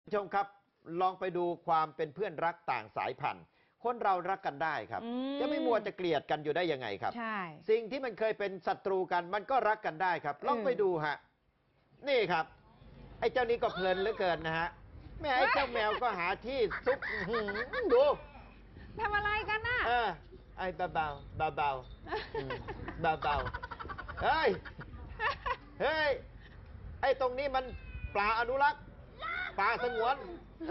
ผู้ชมครับลองไปดูความเป็นเพื่อนรักต่างสายพันธุ์คนเรารักกันได้ครับจะไม่มัวจะเกลียดกันอยู่ได้ยังไงครับใช่สิ่งที่มันเคยเป็นศัตรูกันมันก็รักกันได้ครับลองไปดูฮะนี่ครับไอ้เจ้านี้ก็เพลินเหลือเกินนะฮะแม่ไอ้เจ้าแมวก็หาที่ซุกดูทำอะไรกันน่ะไอ้เบาเบาเบาเบาเบาเบาเฮ้ยเฮ้ยไอ้ตรงนี้มันปลาอนุรักษ์ปลาสงวน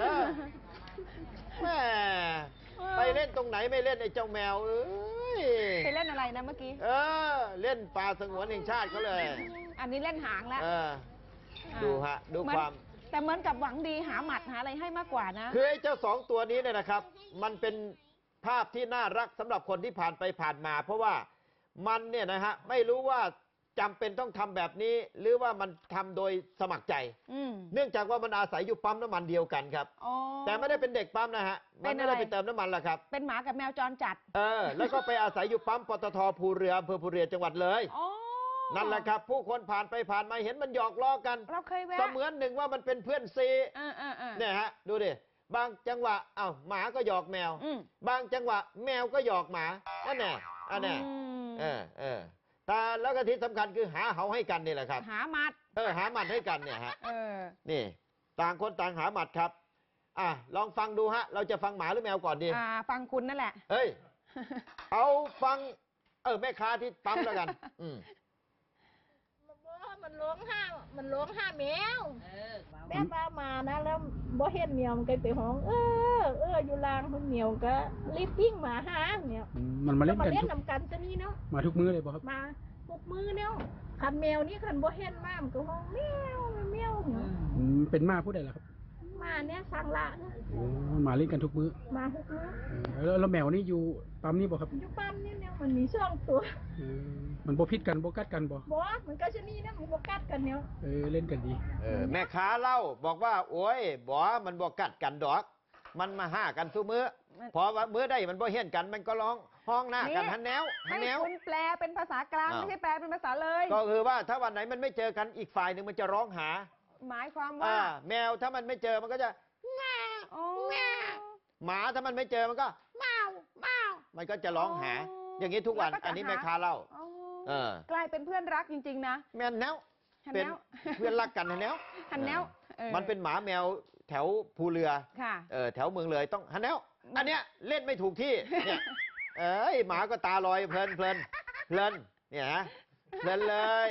แม่ไปเล่นตรงไหนไม่เล่นไอ้เจ้าแมวไปเล่นอะไรนะเมื่อกี้เล่นปลาสงวนแห่งชาติเขาเลยอันนี้เล่นหางแล้วดูฮะดูความแต่เหมือนกับหวังดีหาหมัดหาอะไรให้มากกว่านะคือไอ้เจ้าสองตัวนี้เนี่ยนะครับมันเป็นภาพที่น่ารักสำหรับคนที่ผ่านไปผ่านมาเพราะว่ามันเนี่ยนะฮะไม่รู้ว่าจำเป็นต้องทำแบบนี้หรือว่ามันทำโดยสมัครใจเนื่องจากว่ามันอาศัยอยู่ปั๊มน้ำมันเดียวกันครับแต่ไม่ได้เป็นเด็กปั๊มนะฮะมันไม่ได้ไปเติมน้ำมันหรอกครับเป็นหมากับแมวจรจัดแล้วก็ไปอาศัยอยู่ปั๊มปตท.ภูเรืออำเภอภูเรือจังหวัดเลยนั่นแหละครับผู้คนผ่านไปผ่านมาเห็นมันหยอกล้อกันเราเคยแวะเสมือนหนึ่งว่ามันเป็นเพื่อนซีเนี่ยฮะดูดิบางจังหวะหมาก็หยอกแมวบางจังหวะแมวก็หยอกหมานั่นแน่แต่แล้วก็ที่สำคัญคือหาเหาให้กันนี่แหละครับหาหมัดหาหมัดให้กันเนี่ยฮะนี่ต่างคนต่างหาหมัดครับลองฟังดูฮะเราจะฟังหมาหรือแมวก่อนดีฟังคุณนั่นแหละเฮ้ยเอาฟังแม่ค้าที่ปั๊มแล้วกันมันร้องห้าแมวแม่ป้ามานะแล้วบ่เห็นเหนียวมันก็ไปห้องอยู่ลางมันเหนียวก็รีบวิ่งมาหาเนี่ยมันมาเล่นนำกันจะนี่เนาะมาทุกมื้อเลยป่ะครับมาทุกมื้อเนี่ยคันแมวนี่คันบ่เห็นมามันก็ห้องแมวเนี่ยเป็นมาผู้ใดล่ะครับมาเนี่ยสังละนะมาเล่นกันทุกมื้อมาทุกมื้อแล้วแมวนี่อยู่ปั๊มนี่ป่ะครับอยู่ปั๊มนี่เนี่ยมันมีช่องตัวมันบ่พิษกันบ่กัดกันบ่มันก็ชะนี่นะมันบ่กัดกันเนี่ยเล่นกันดีแม่ค้าเล่าบอกว่าโอ้ยมันบ่กัดกันดอกมันมาห้ากันซุมื้อพอว่ามื้อได้มันบ่เห็นกันมันก็ร้องห้องหน้ากันหันแนวให้คุณแปลเป็นภาษากลางไม่ใช่แปลเป็นภาษาเลยก็คือว่าถ้าวันไหนมันไม่เจอกันอีกฝ่ายหนึ่งมันจะร้องหาหมายความว่าแมวถ้ามันไม่เจอมันก็จะแง่หมาถ้ามันไม่เจอมันก็เมามันก็จะร้องหาอย่างนี้ทุกวันอันนี้แม่ค้าเล่ากลายเป็นเพื่อนรักจริงๆนะแมวแนวเป็นเพื่อนรักกันฮันแนวมันเป็นหมาแมวแถวภูเรือแถวเมืองเลยต้องฮันแนวอันเนี้ยเล่นไม่ถูกที่เนี่ยหมาก็ตาลอยเพลินเนี่ยฮะเพลินเลย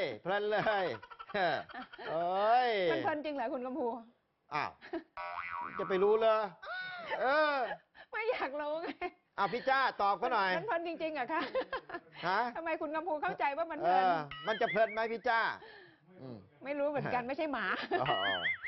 มันเพลินจริงเหรอคุณกำพูจะไปรู้เลยไม่อยากรู้ไงพี่จ้าตอบเขาหน่อยมันเพลินจริงๆอะค่ะทำไมคุณกำพูเข้าใจว่ามันเพลินมันจะเพลินไหมพี่จ้าไม่รู้เหมือนกันไม่ใช่หมา